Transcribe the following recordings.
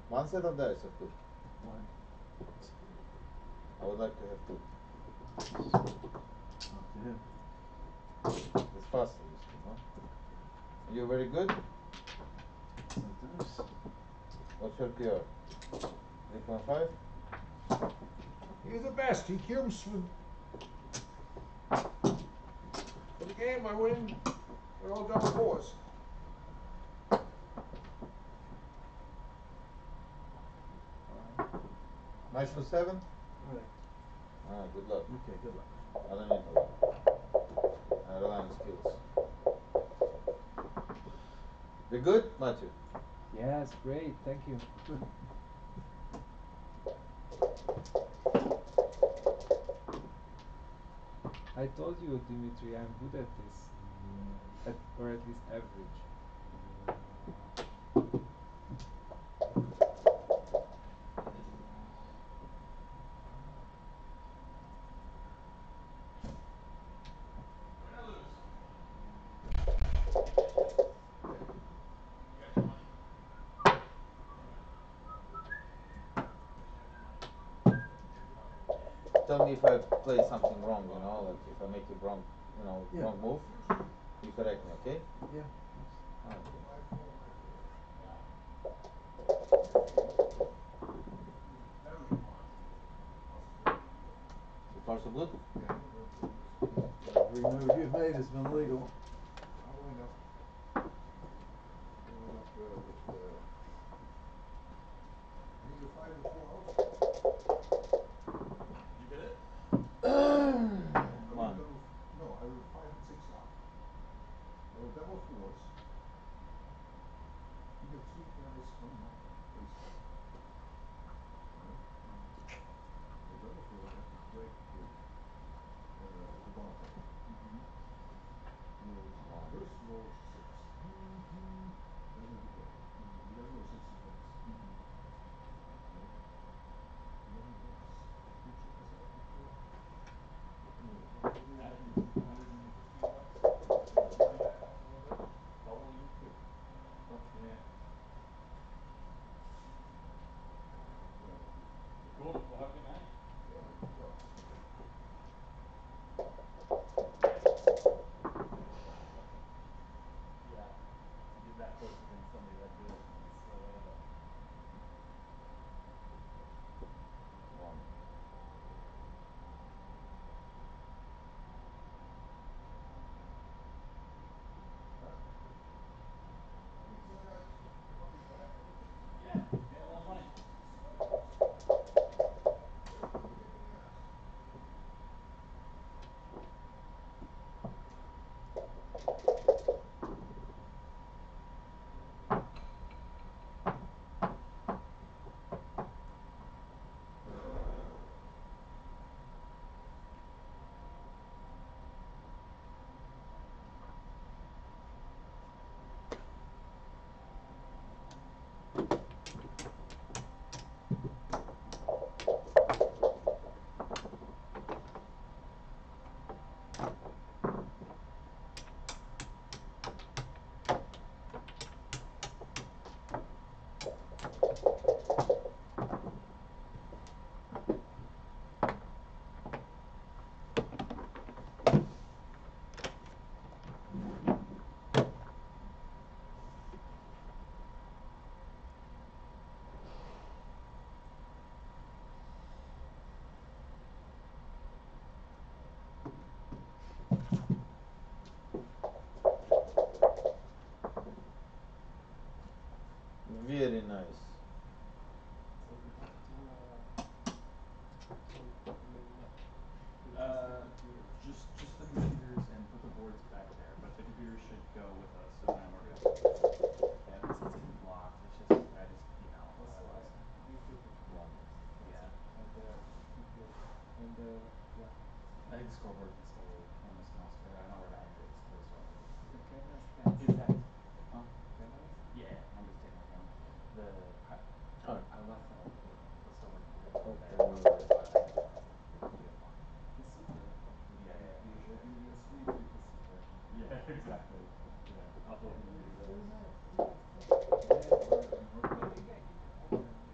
One set of dice or two? One. I would like to have two. Up to him. It's faster, you see, no? Are you very good? Sometimes. What's your PR? 3.5? He's the best. He cubes with. For the game, I win. They're all double fours. Match for 7? Alright. Alright, good luck. Okay, good luck. I don't need a lot. I rely on skills. You good, Matthew? Yes, great, thank you. Good. I told you, Dimitri, I'm good at this. Or at least average. Tell me if I play something wrong, you know, like if I make a wrong, Yeah. wrong move. You correct me, okay? Yeah. Okay. So far so good? Every move you've made has been legal. I'll wind up. Wind up with. I need a 5 or 4 out. Did you get it? One. No, I rolled 5 and 6 out. I rolled double fours. You got 3 guys coming up face up. Right? The double four I have to break with the bottom. First roll 6. Then we go. You gotta go 60 points. Right? 11 bucks. Who check us out before? No, $115. Money back up a little bit. Double you too. Yeah. well, Cool. Well, have a good night. yeah, well. Yeah. To get that close against somebody that good is One. yeah, made a lot of money. Very nice. Just the computers and put the boards back there, but the computers should go with us when I'm working. Yeah, this is locked. It's just I just it's One. yeah. And what? I think the scoreboard can stay, cameras can all stay. I don't know where that is, but it's over there. The camera stands. Is that Huh? Cameras? yeah, I'm just taking the camera. The Alright. I left the silver computer over Okay. there. But I just leave it locked. The secret. Yeah, yeah, You for sure. give me a sweet with the secret. Yeah, exactly. Yeah, I'll totally do that. Yeah, or, or maybe I give you. I don't know.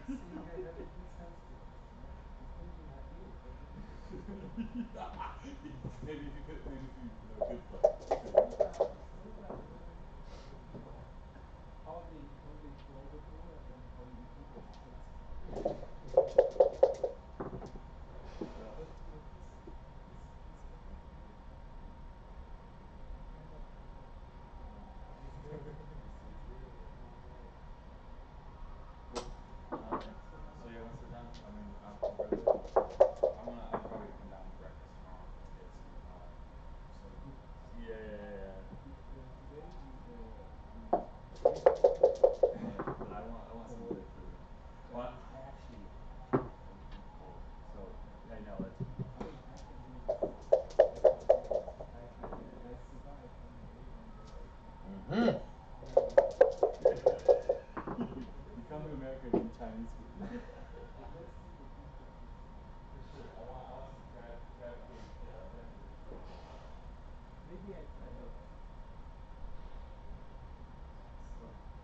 See, I have a good sense to this, you know? It's maybe not you, but maybe Maybe if you have a good plan. sometimes you know, how they close the door and then how you open it, Yeah. but this connection with kind of is there. It's there, and I know it. Okay. So I'm So not yeah, once we're done, I mean, so really, I'm probably gonna come down for breakfast tomorrow to get some. good. Yeah, yeah, yeah, yeah. Today the yesterday But I want some or good food. Well, I actually hate being cold, so I know that's. I can do this. I can do this. I survived one day and Mm-hmm. now You come to America and eat Chinese food. let's see the picture this For sure. I want some crab cake, definitely. maybe I try it. So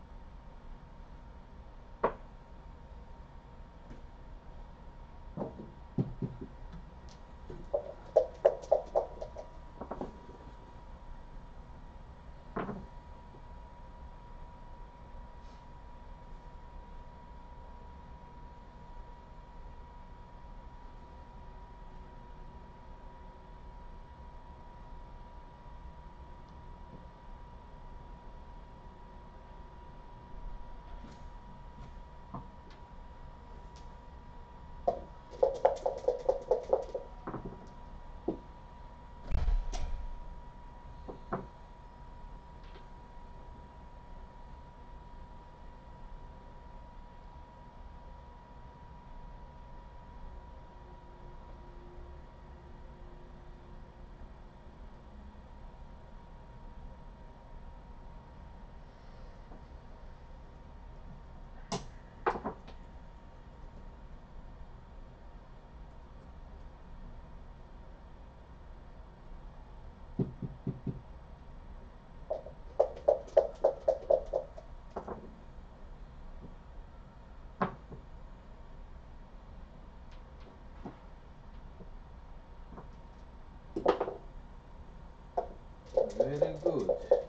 Very good.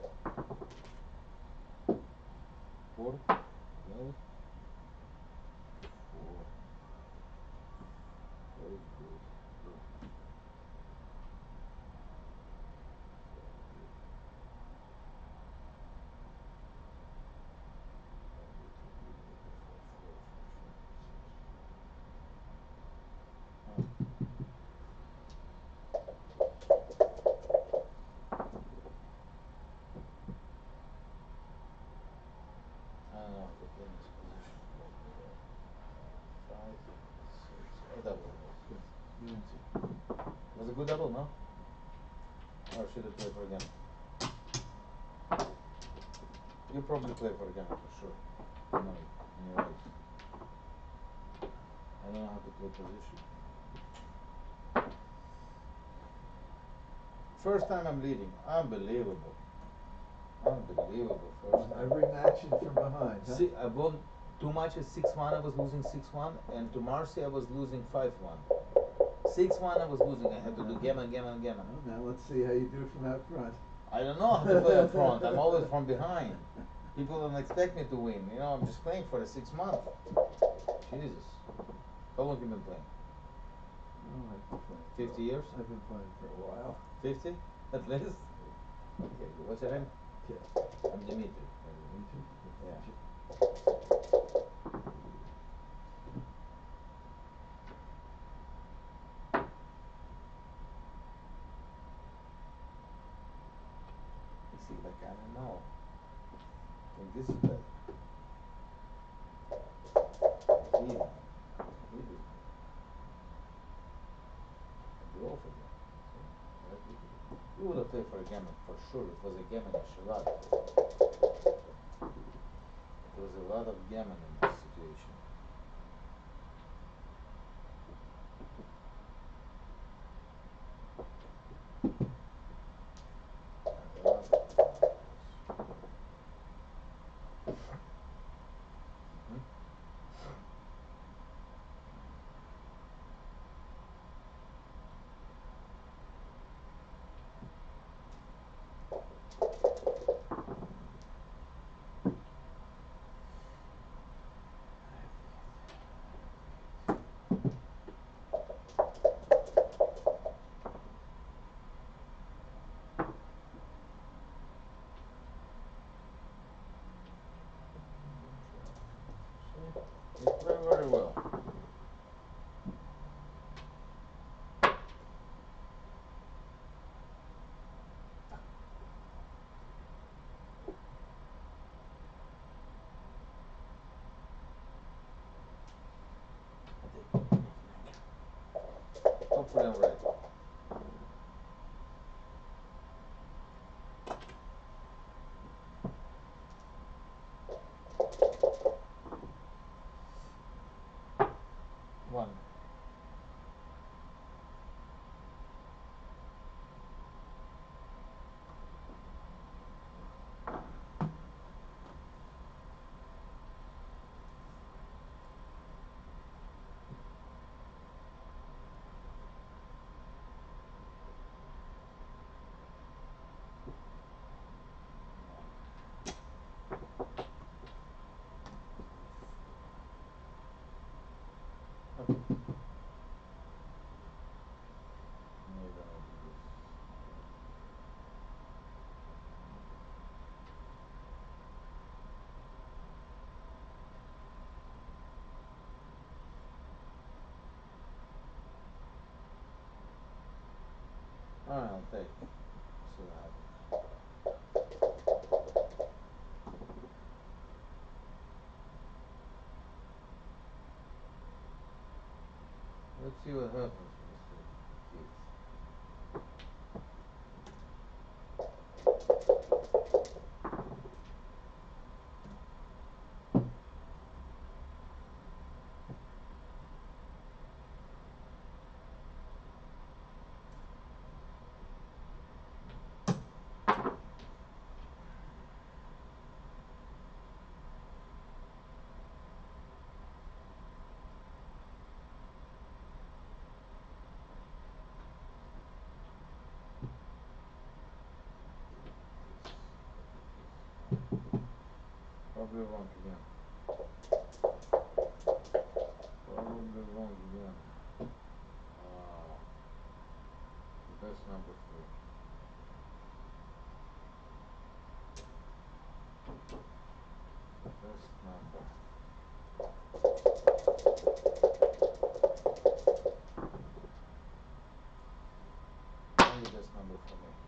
Four. Well. Four. Very good. Good. I don't know if to play in this position. Five, six. A double. Good. You answer. Was a good double, no? Or should I play for again? You probably play for again for sure. No, you're right. I don't know how to play position. First time I'm leading. Unbelievable. Unbelievable first time. Every match is from behind, huh? See, I won 2 matches, 6-1 I was losing 6-1, and to Marcy I was losing 5-1. 6-1 I was losing, I had to do gammon. Well, now let's see how you do from out front. I don't know how to play up front, I'm always from behind. People don't expect me to win, you know, I'm just playing for the 6 months. Jesus. How long have you been playing? Oh, I've been playing. 50 years? I've been playing for a while. 50? At least? Okay, what's your name? Okay. I'm Dimitri. Me too. Yeah. You see, like, I don't know. I think this is better. Really? Really? And go for that. So, right with it. You would have played for a gammon, for sure. It was a gammon a lot. There was a lot of gammon in this situation. A lot of- Mhm. very well. Hopefully I'm right. One. Okay. Maybe I'll do this. Alright, I'll take. See what happens. Let's see what happens, Mr. Keith. Probably wrong again. Probably wrong again. The best number for me. The best number. Only the best number for me.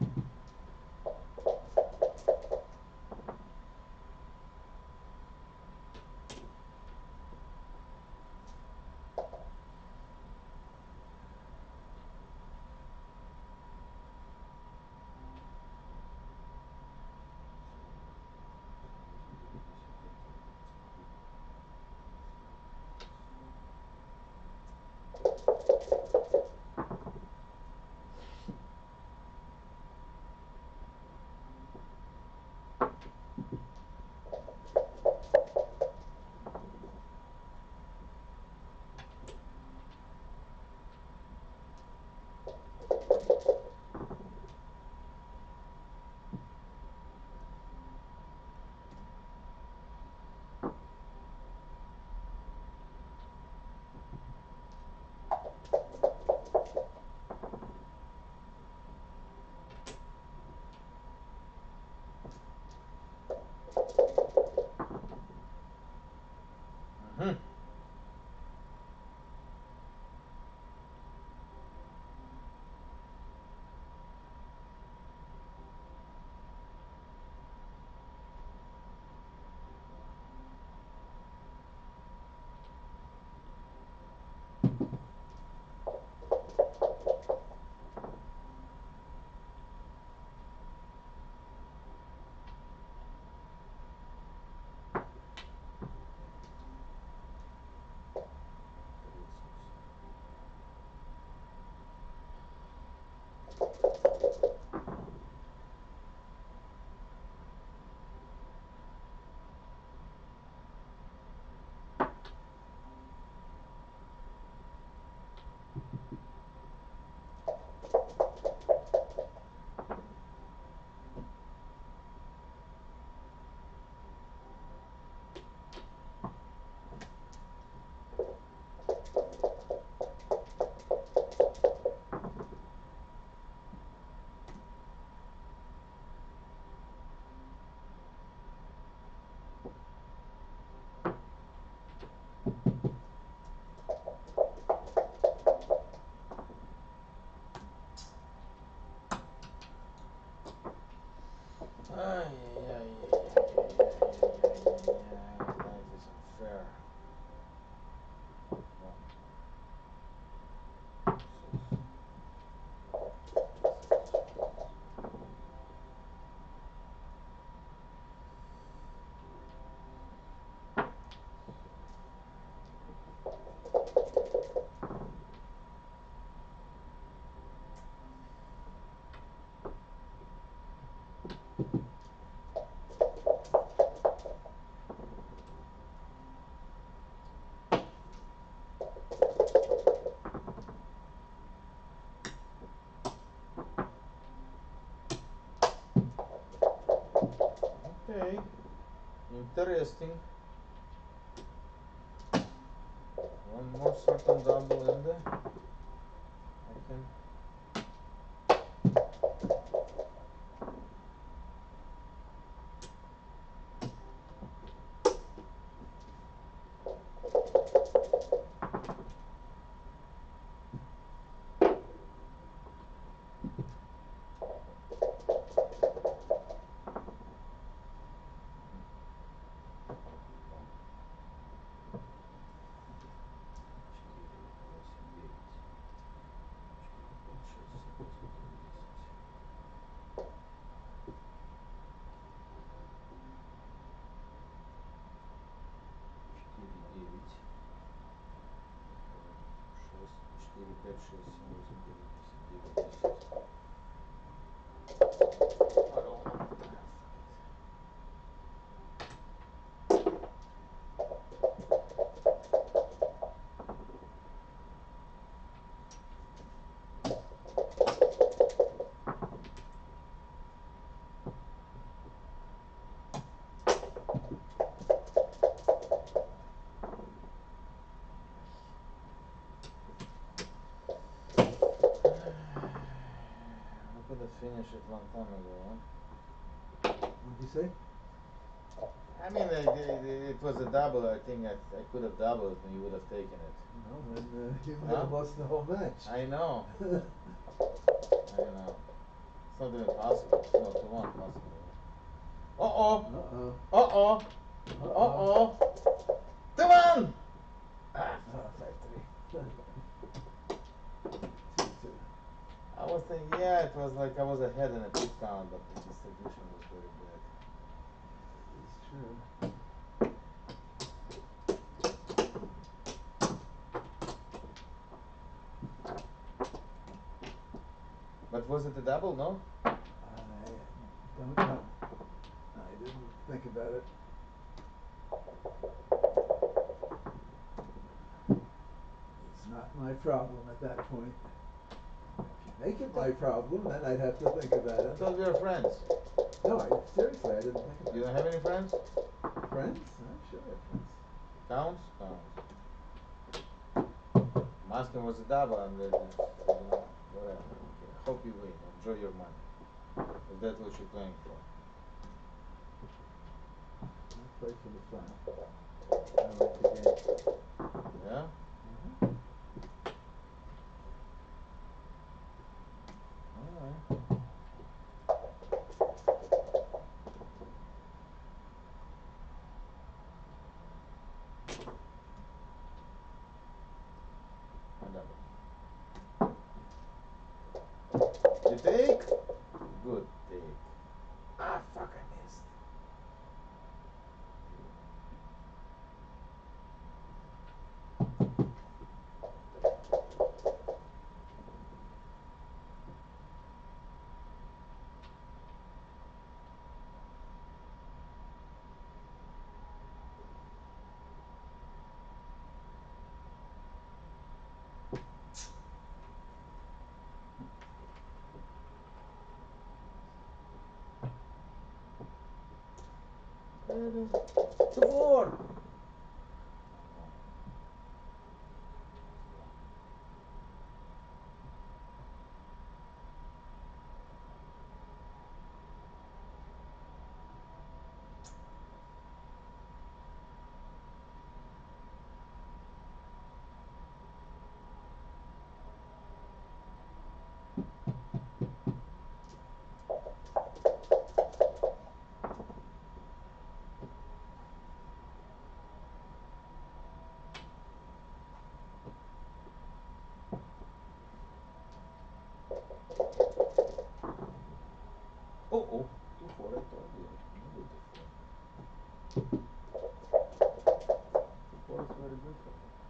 interesting. One more certain double in there. I can. Четыре, пять, шесть, семь, восемь, девять, десять, 9, 10. I could have finished it long time ago, huh? What'd you say? I mean, it was a double. I think I could have doubled and you would have taken it. No, then you might have lost the whole match. I know. I know. It's not even possible. It's not too long possible. Uh-oh. Uh-oh. Uh-oh. Uh-oh. Come on! Ah, Factory. I was thinking, yeah, it was like I was ahead in a quick count, but the distribution was very bad. It's true. But was it a double, no? I don't know. I didn't think about it. It's not my problem at that point. If you make it my problem, then I'd have to think about I it. thought we were friends. No, seriously, I didn't think about You it. don't have any friends? Friends? I'm sure I have friends. Counts? Counts. Masking was a double and whatever. Okay. Hope you win. Enjoy your money. If that's what you're playing for. I play for the fun. I like the game. Yeah? Mhm. Alright. A double. You take? Good take. Ah, fuck, I missed. To 4. Oh, 2-4, I told you. Maybe 2-4. 2-4 is very good for me.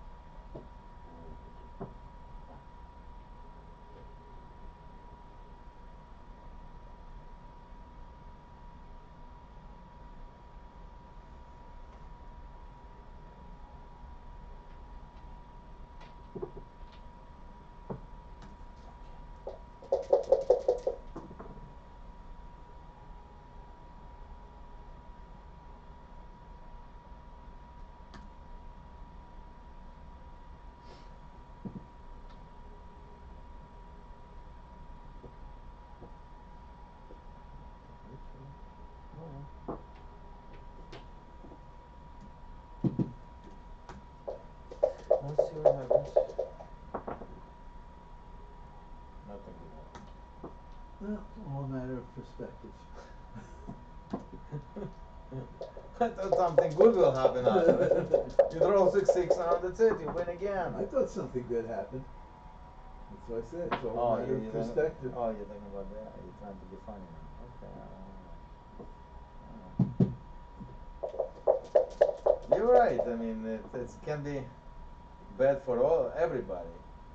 of perspective. I thought something good will happen out of it. You throw 6-6 now, that's it, you win again. I thought something good happened. That's what I said, it's all Oh, a matter of you're perspective. oh, you're thinking about that. You're trying to be funny now. Okay. You're right. I mean, it can be bad for everybody.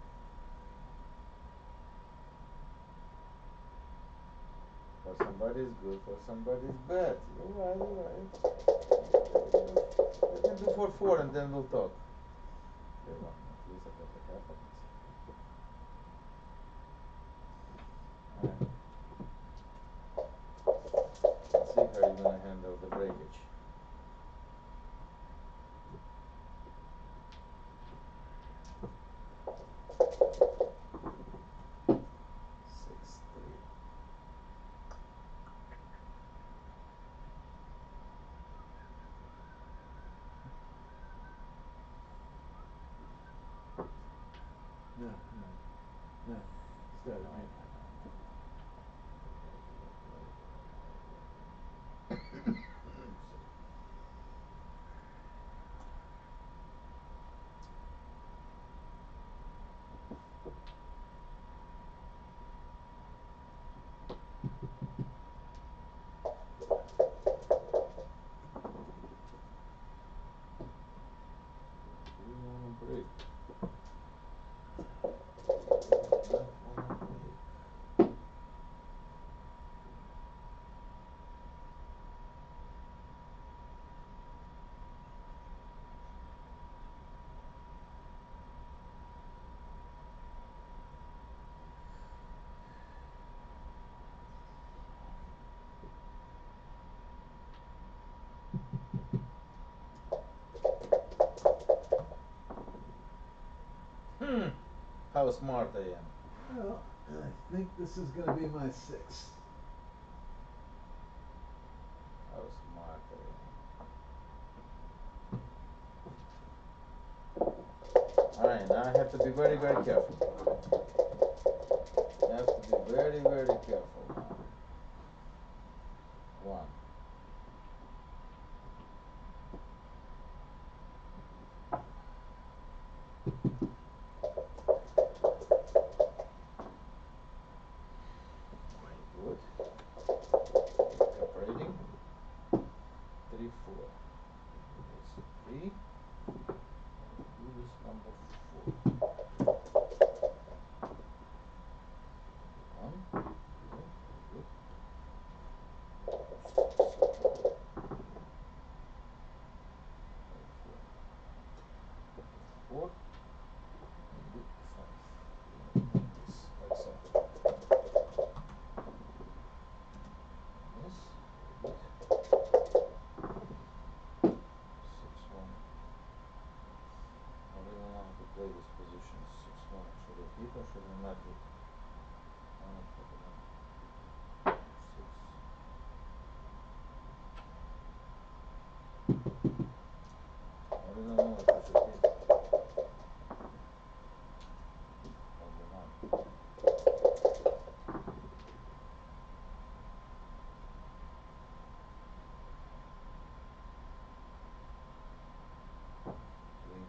For somebody it's good, for somebody it's bad. You're right, you're right. Let me do 4-4 and then we'll talk. Okay, well, at least I got the half of it. Alright. Let's see how you're gonna handle the breakage. 6-3. No, no, start No, again. Do you wanna break? Not wanna break. How smart I am. Well, I think this is gonna be my sixth. How smart I am. Alright, now I have to be very, very careful. I have to be very, very careful now. 1. Very good. Separating. 3-4. That's 3. Do this number 4. 1. Good. Good. 4. And do 5. Like this, like so. Yes. Good. 6-1. I don't know how to play this position. 6-1. Should I hit or should I not hit? I don't know. 6. I don't know if I should hit. Probably not. 3.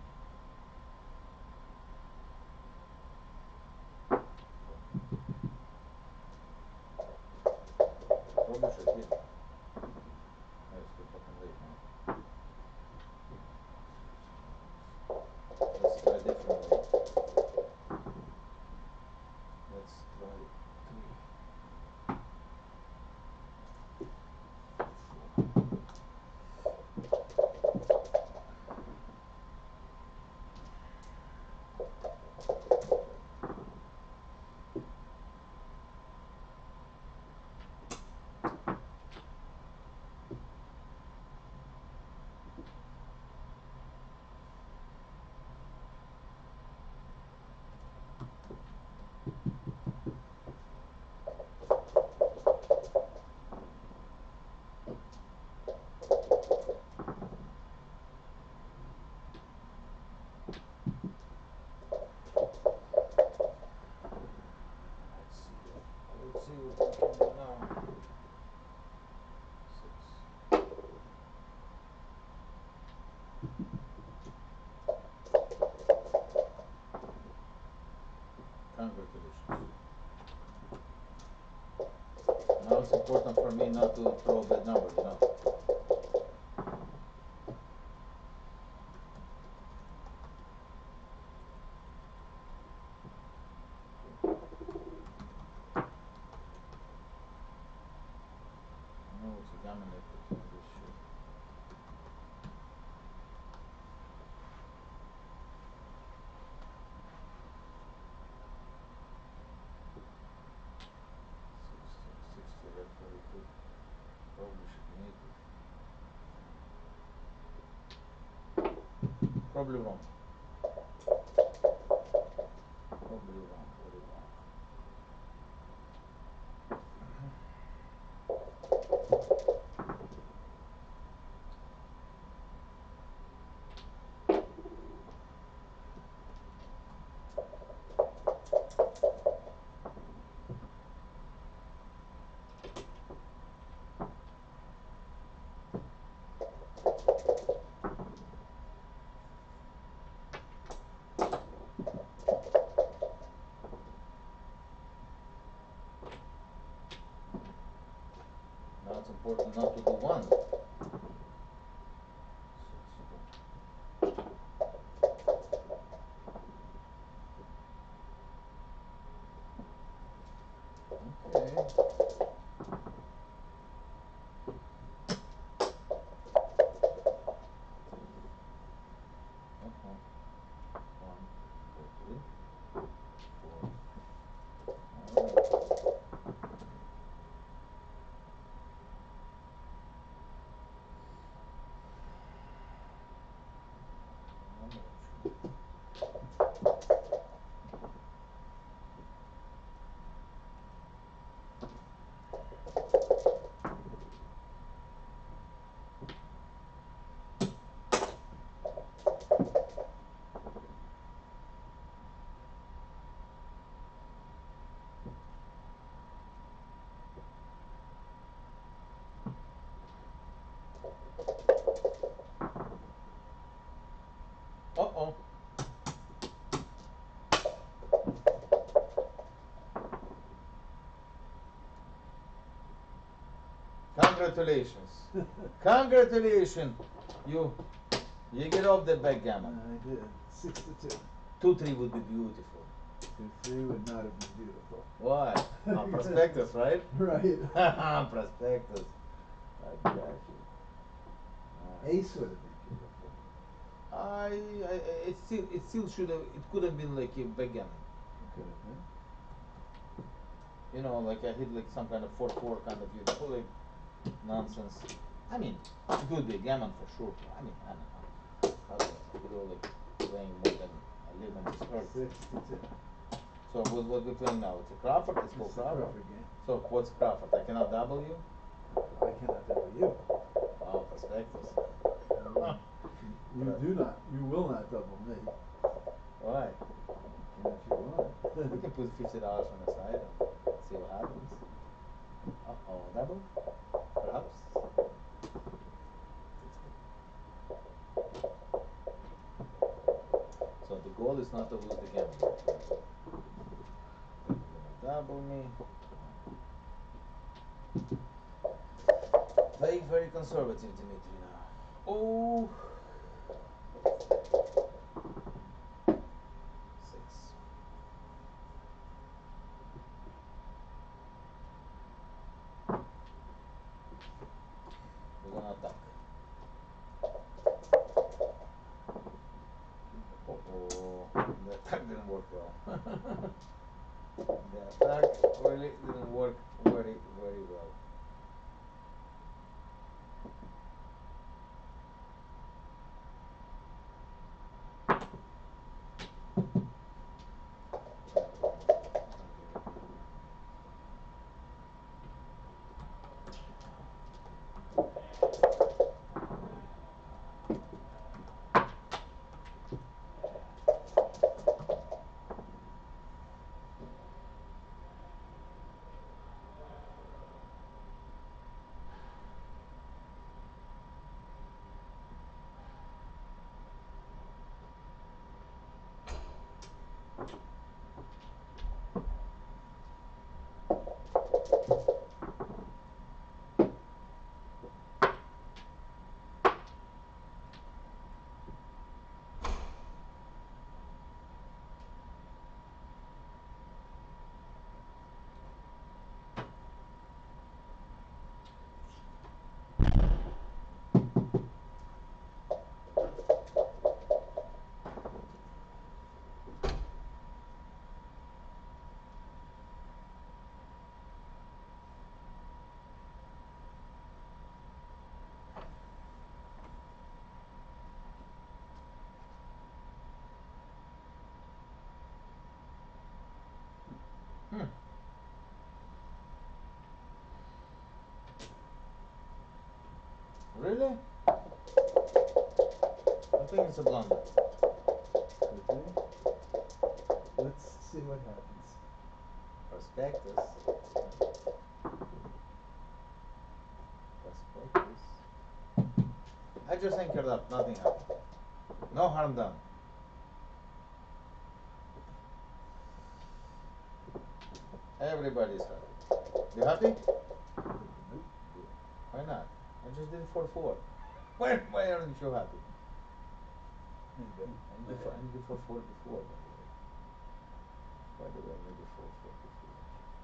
Probably should hit. Oh, it's too fucking late now. Let's try differently. Let's try 3. 4. important for me not to throw bad numbers, you know. I know it's a gammon I put on this shit. Sixty, red 42. Probably should make it. Probably wrong. Probably wrong, very wrong. Now it's important not to do one. Okay. Uh-huh. 1, 2, 3, 4. Alright. Uh-oh. Congratulations. Congratulations. You get off the backgammon. I did. 6-2. 2-3 would be beautiful. 2-3 would not have been beautiful. Why? Prospectus, right? Right. Prospectus. I got you. Ace would have been beautiful. It still should have. It could have been like a backgammon. It could have been. You know, like I hit like some kind of 4-4 kind of, you know, like nonsense. I mean, it would be a gammon for sure. I mean, I don't know. How do I go like playing more than I live and it's hurt. 6-2. So what we're playing now? It's a Crawford. It's called It's a Crawford. Crawford game. So what's Crawford? I cannot double you. I cannot double you. Oh, prospectus. You do not. You will not double me. Why? And if you want. We can put $50 on the side and see what happens. Uh-oh, double? Perhaps? So the goal is not to lose the game. You're gonna double me. Playing very conservative, Dimitri, now. Oh! 6. We're gonna attack. Uh-oh. The attack didn't work well. The attack really didn't work very, very well. Hmm. Really? I think it's a blunder. Could be. Let's see what happens. Prospectus. Prospectus. I just anchored up, nothing happened. No harm done. Everybody's happy. You happy? Nope. Why not? I just did 4-4. Why aren't you happy? I did 4-4 before, by the way. By the way, I did 4-4 before.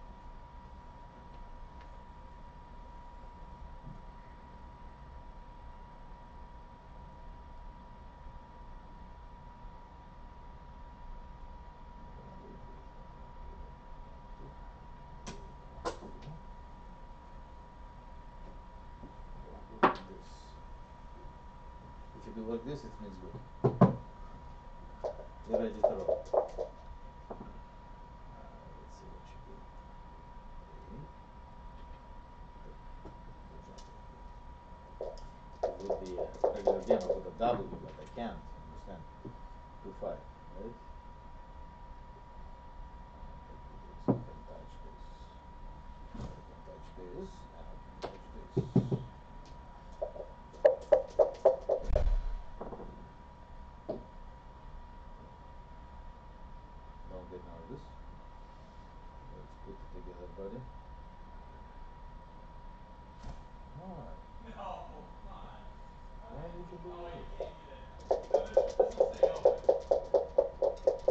If you do like this, it means good. You're ready to roll. Let's see what you do. It would be a regular game. I would have doubled you, but I can't. Understand? 2-5, right? I can touch this. I can touch this, and I can touch this. Don't get nervous. Let's put it together, buddy. Alright. No, come on. Why did you do Oh, I this? can't get it. No, this will stay open.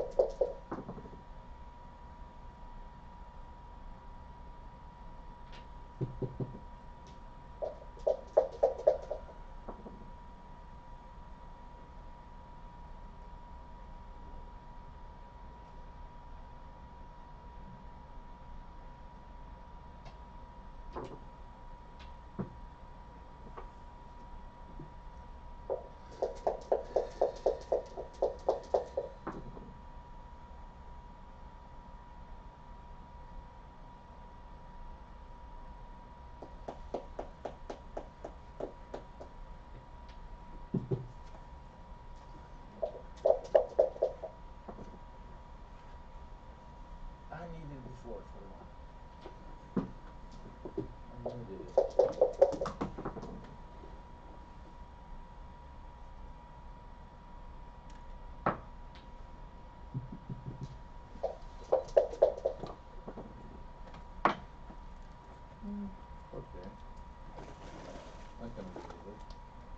I needed before for one. I needed it. Okay. I can live with it.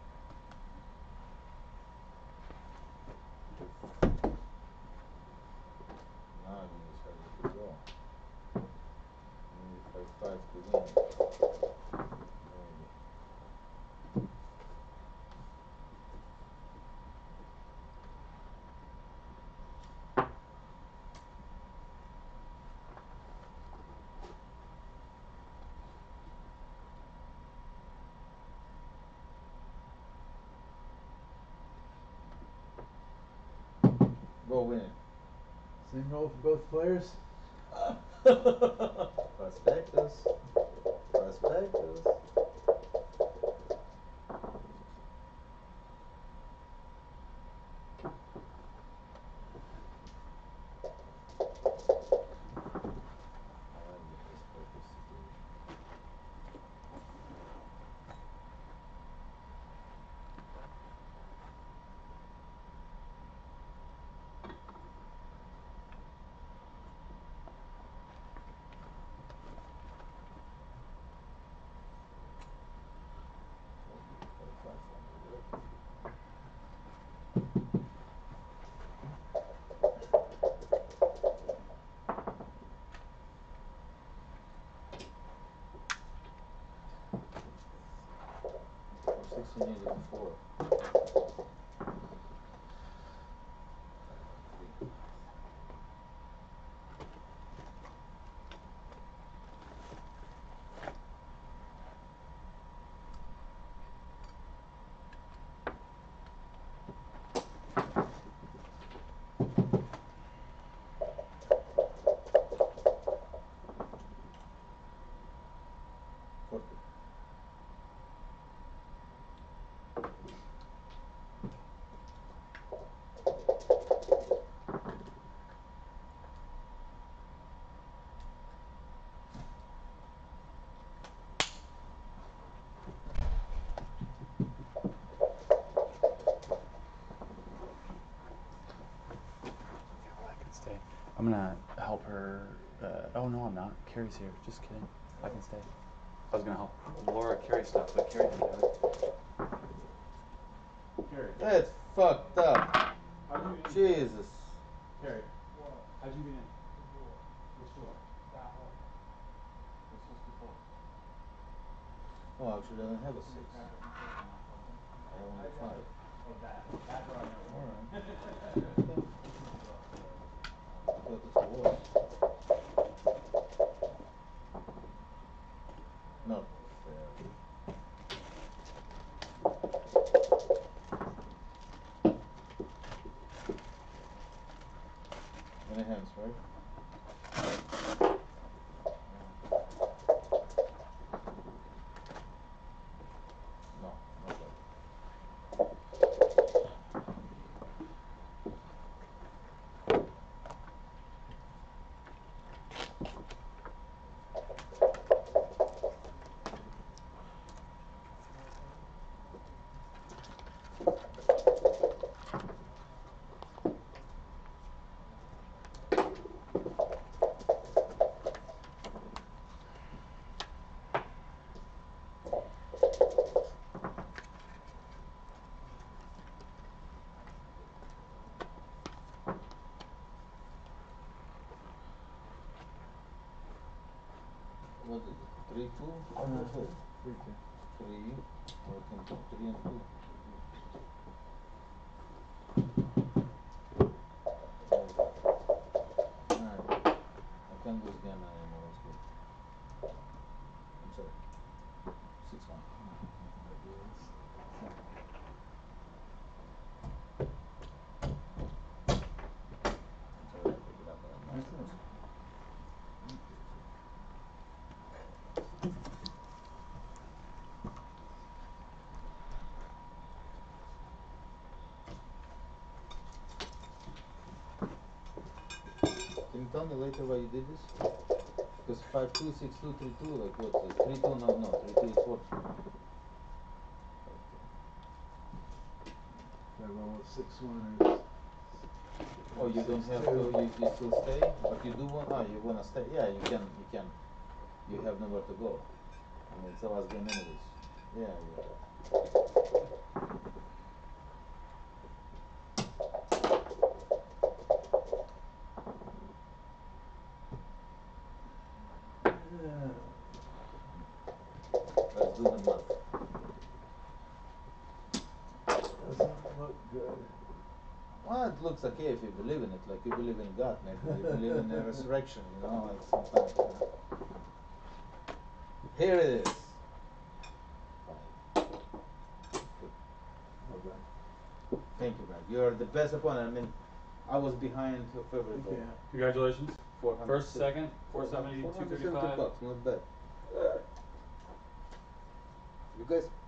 Now you decided to go. Maybe 5-5 to win. Maybe. Go win it. Same roll for both players. Prospectus. Prospectus. I like the prospectus situation. Okay, 5-5 from the For 16 needed 4. 3. I'm gonna help her. Oh no, I'm not. Carrie's here. Just kidding. I can stay. I was gonna help Laura carry stuff, but Carrie can do it. Carrie, That's fucked up. how'd you get in? Jesus. Carrie, What? how'd you get in? The door. Which door? That one. What's supposed to be full? Oh, actually, I don't have a 6. Grab it and put it in that closet. I have only 5. Oh, that door I know. Alright. Okay. I thought this was. Not fair. Many hands, right? No, not that. What is it? 3, 2? Or 2? 3-2. 3. Or I can put 3 and 2. Alright. I can't lose game anymore, it's good. I'm sorry. 6-1. I'm sorry I picked it up, but I'm not supposed to. Can you tell me later why you did this? Because 5-2, 6-2, 3-2, like what's it? 3-2, no, 3-2 is what? If I roll a 6-1 or Oh, you don't have to, you still stay, but you do want, you wanna stay, yeah, you can, you have nowhere to go. I mean, it's the last game anyways. Yeah. Let's do the math. doesn't look good. Well, it looks okay if you believe in it, like you believe in God, maybe you believe in the resurrection, you know, like sometimes. Here it is. Fine. Good. Well done. Thank you, Brad. You're the best opponent. I mean, I was behind your favorite Okay. goal. Congratulations. 400. First, second, 470, 470 235. bucks, not bad. You guys